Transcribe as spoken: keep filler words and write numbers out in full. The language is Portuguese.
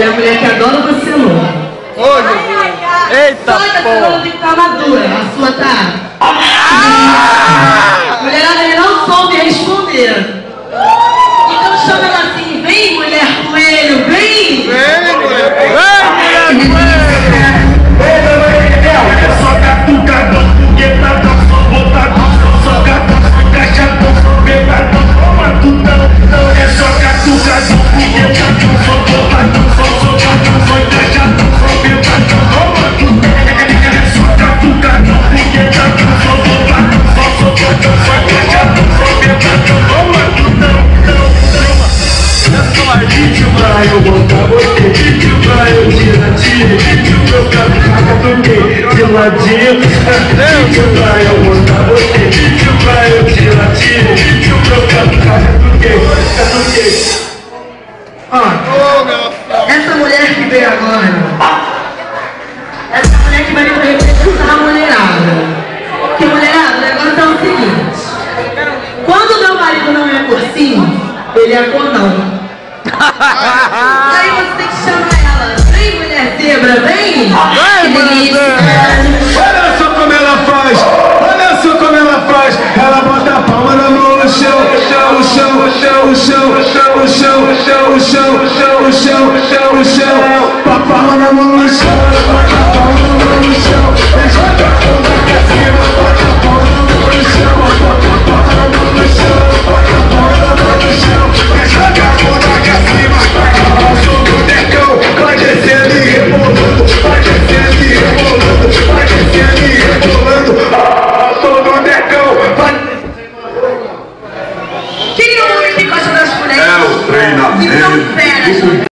É a mulher que adora o vacilão. Ô, Jesus! Eita, toda porra! tem que estar madura. A sua tá? Ah! Mulherada, ele não soube responder. Então chama ela assim, vem mulher coelho, vem! Vem, mulher! Vem, mulher coelho! É só catucadão, foguetadão, só botadão, só gatão, encaixadão, só pegadão, matutão. É só catucadão, foguetadão, só botadão, só socadão, só encaixadão, só pegadão, matutão. É só catucadão, foguetadão, só botadão, só socadão, só encaixadão, só pegadão, matutão. Vídeo pra eu botar você, vídeo pra eu tirar tiro, vídeo pra eu cagar do que de ladinho. Vídeo pra eu botar você, vídeo pra eu tirar tiro, vídeo pra eu cagar do que, do que. Ó, essa mulher que veio agora, essa mulher que vai representar a mulherada. Porque mulherada, o negócio é o seguinte: quando meu marido não é cursinho, ele é conão. Aí você tem que chamar ela. Vem, mulher zebra, vem! Vai, mulher zebra! Olha só como ela faz! Olha só como ela faz! Ela bota a palma na mão no chão, o chão, o chão, o chão, o chão, o chão, o chão, o chão, o chão, o chão, o chão, o chão, com a palma na mão no chão, bota a palma na mão no chão, joga a palma pra cima, bota a palma na mão no chão, bota a palma na mão no chão, bota a palma na mão no chão, joga a palma pra cima, o som do decão, vai descendo e rebolando, vai descendo e rebolando, vai descendo e rebolando, o som do decão, vai. Quem é o homem que gosta das mulheres? É o treinamento. Que são feras.